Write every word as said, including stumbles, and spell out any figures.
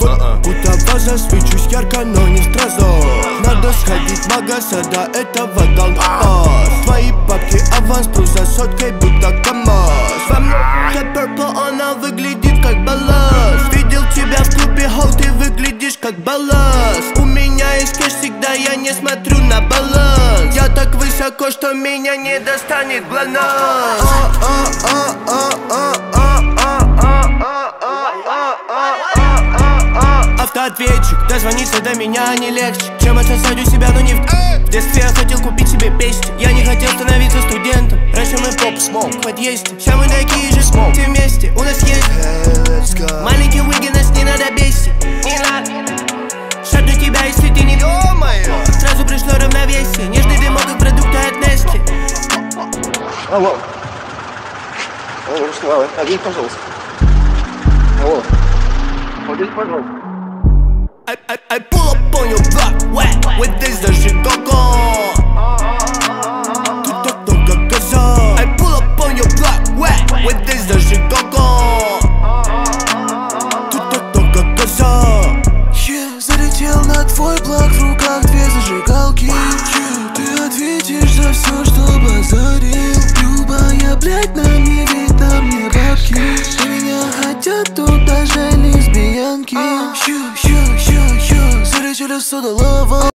Будто ваза, свечусь ярко, но не сразу. Надо сходить в магаз, а до этого дал пас. Твои бабки аванс, плюс за соткой, будто КамАЗ. Во мне purple, она выглядит как балласт. Видел тебя в клубе, хоу, ты выглядишь как балласт. У меня есть кэш всегда, я не смотрю на баланс. Я так высоко, что меня не достанет глонассс. Автоответчик, дозвониться до меня не легче, чем отсосать у себя, но не в... В детстве я хотел купить себе песни. Я не хотел становиться студентом. Раньше мы поп смог в подъезде. Сейчас мы такие же смог. Все вместе, у нас есть hey, маленький Уиги, нас не надо бесить. Не надо шагну тебя, если ты не думаешь. Сразу пришло равновесие. Нежный дымок, как продукты от Nestle. Алло. Алло, Руслан, один, пожалуйста. Алло. Один, пожалуйста. I, I, I pull up on your block, wet, with this the shit go gone. I pull up on your block, wet, with this the shit go gone. Yeah, залетел на твой блок, в руках две зажигалки. Yeah, ты ответишь за все, что базарил. Любая, блядь, на мне ведь на мне бабки. И меня хотят тут даже лесбиянки. Yeah, yeah, yeah, yeah. Залетели сюда лава.